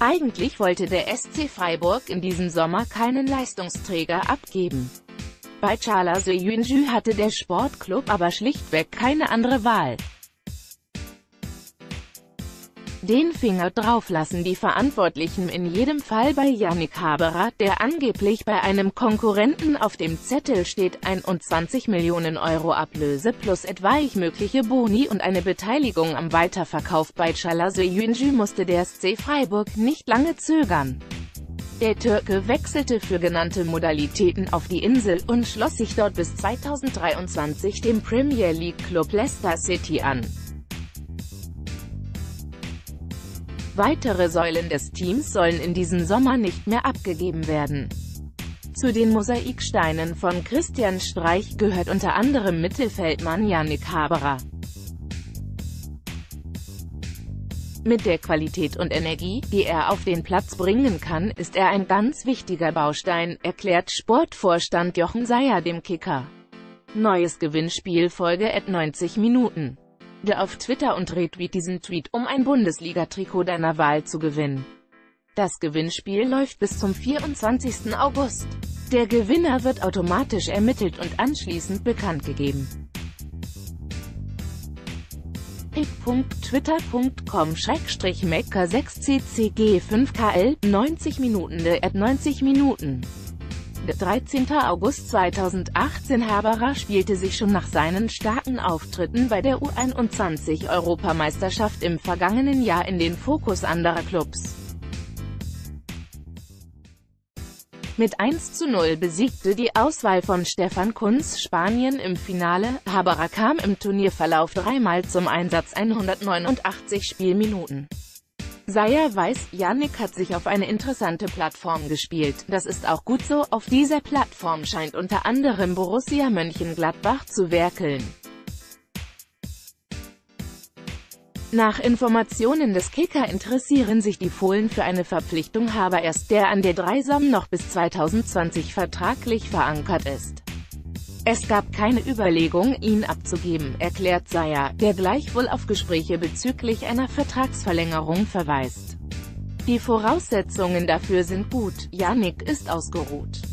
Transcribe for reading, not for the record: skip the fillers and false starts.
Eigentlich wollte der SC Freiburg in diesem Sommer keinen Leistungsträger abgeben. Bei Chala Soyuncu hatte der Sportclub aber schlichtweg keine andere Wahl. Den Finger drauf lassen die Verantwortlichen in jedem Fall bei Yannick Haberer, der angeblich bei einem Konkurrenten auf dem Zettel steht. 21 Millionen Euro Ablöse plus etwaig mögliche Boni und eine Beteiligung am Weiterverkauf bei Chala Soyuncu musste der SC Freiburg nicht lange zögern. Der Türke wechselte für genannte Modalitäten auf die Insel und schloss sich dort bis 2023 dem Premier League-Klub Leicester City an. Weitere Säulen des Teams sollen in diesem Sommer nicht mehr abgegeben werden. Zu den Mosaiksteinen von Christian Streich gehört unter anderem Mittelfeldmann Yannick Haberer. Mit der Qualität und Energie, die er auf den Platz bringen kann, ist er ein ganz wichtiger Baustein, erklärt Sportvorstand Jochen Seyer dem Kicker. Neues Gewinnspiel folge at 90 Minuten. Gehe auf Twitter und retweet diesen Tweet, um ein Bundesliga-Trikot deiner Wahl zu gewinnen. Das Gewinnspiel läuft bis zum 24. August. Der Gewinner wird automatisch ermittelt und anschließend bekannt gegeben. pic.twitter.com/mecker6ccg5kl 90 Minuten at 90 Minuten. Der 13. August 2018. Haberer spielte sich schon nach seinen starken Auftritten bei der U21-Europameisterschaft im vergangenen Jahr in den Fokus anderer Clubs. Mit 1:0 besiegte die Auswahl von Stefan Kuntz Spanien im Finale. Haberer kam im Turnierverlauf dreimal zum Einsatz, 189 Spielminuten. Seyer weiß, Yannick hat sich auf eine interessante Plattform gespielt. Das ist auch gut so, auf dieser Plattform scheint unter anderem Borussia Mönchengladbach zu werkeln. Nach Informationen des Kicker interessieren sich die Fohlen für eine Verpflichtung Habers, der an der Dreisam noch bis 2020 vertraglich verankert ist. Es gab keine Überlegung, ihn abzugeben, erklärt Seyer, der gleichwohl auf Gespräche bezüglich einer Vertragsverlängerung verweist. Die Voraussetzungen dafür sind gut, Yannick ist ausgeruht.